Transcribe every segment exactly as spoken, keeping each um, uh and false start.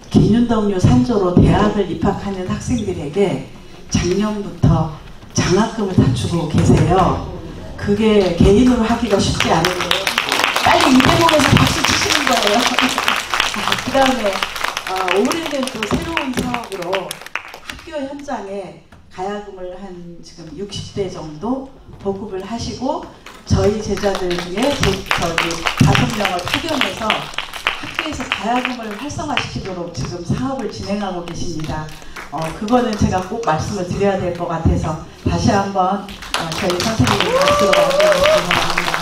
기늉덩류 산조로 대학을 입학하는 학생들에게 작년부터 장학금을 다 주고 계세요. 그게 개인으로 하기가 쉽지 않은데 빨리 이 대목에서 박수 치시는 거예요. 그 다음에 어, 올해는 또 새로운 사업으로 학교 현장에 가야금을 한 지금 육십 대 정도 보급을 하시고 저희 제자들 중에 제, 저기 다섯 명을 파견해서 학교에서 가야금을 활성화시키도록 지금 사업을 진행하고 계십니다. 어, 그거는 제가 꼭 말씀을 드려야 될 것 같아서 다시 한번 어, 저희 선생님 박수로 맞춰주시기 바랍니다.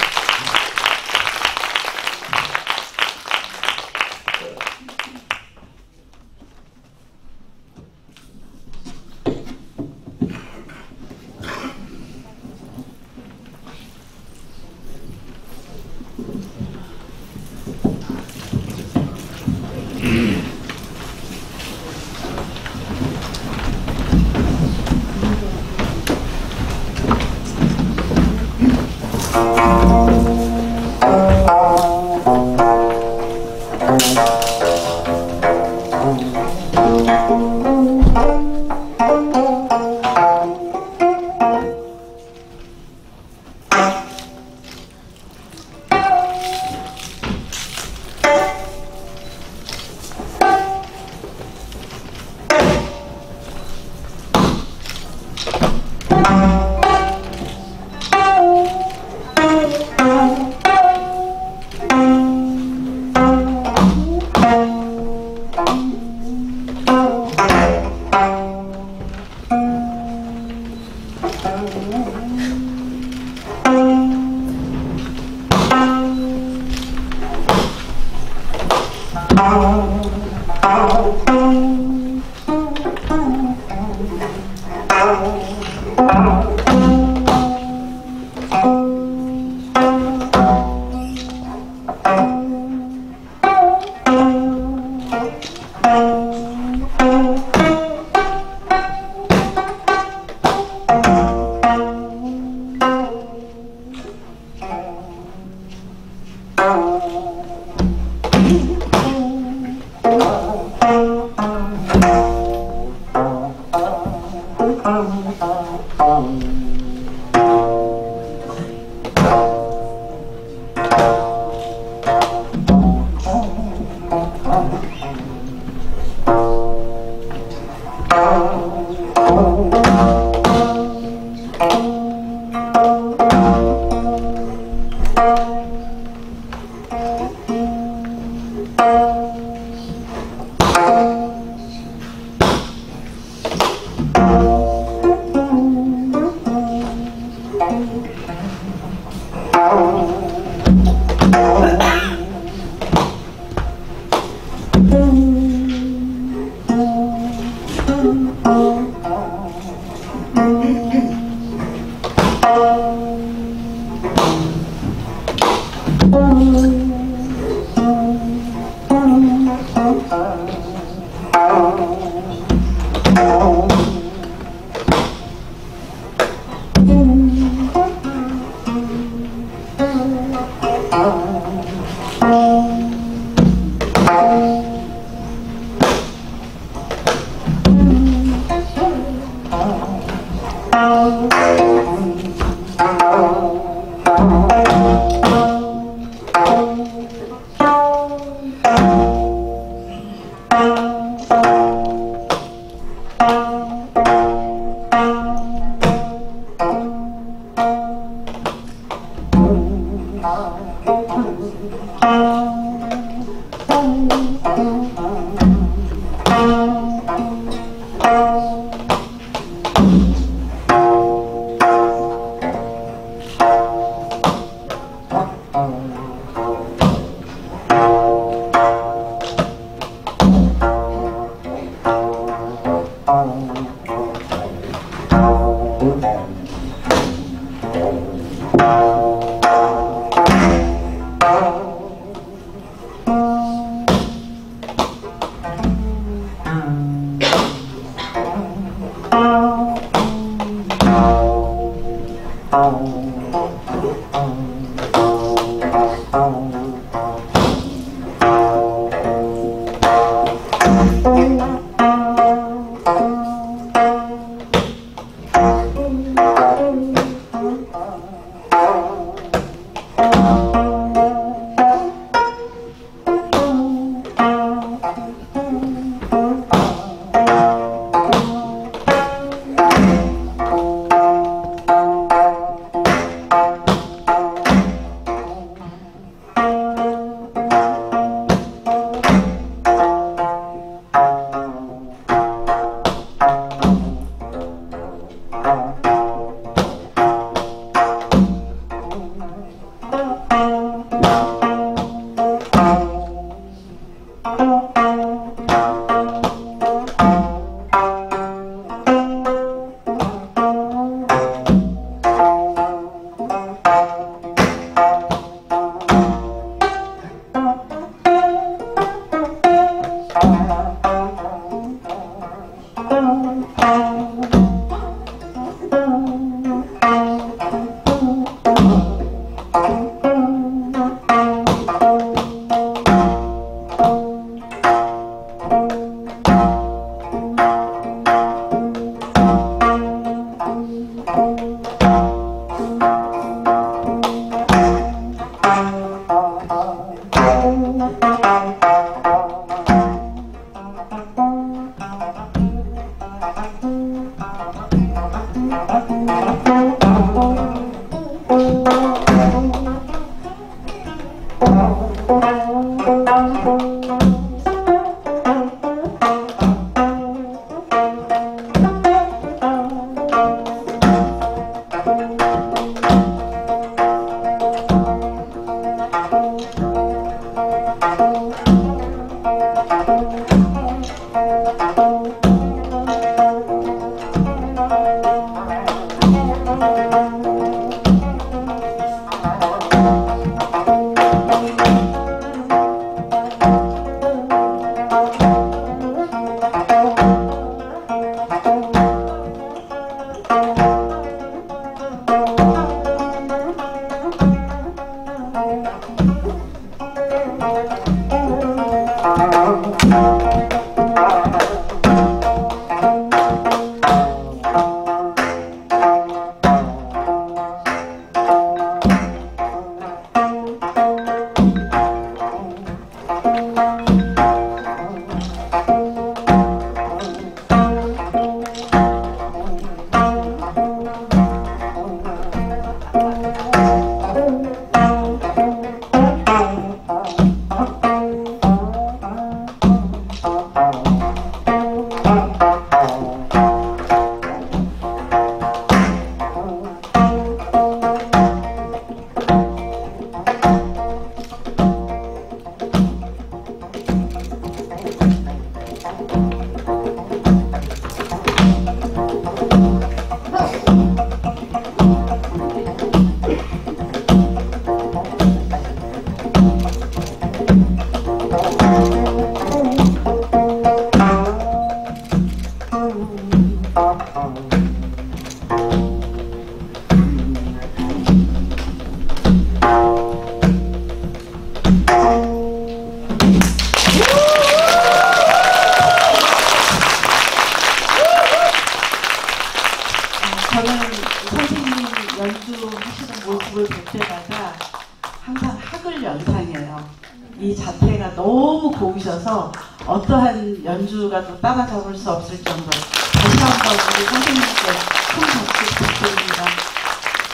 저는 선생님 연주하시는 모습을 볼 때마다 항상 학을 연상해요. 이 자태가 너무 고우셔서 어떠한 연주가 또 따라잡을 수 없을 정도로 다시 한번 우리 선생님께 큰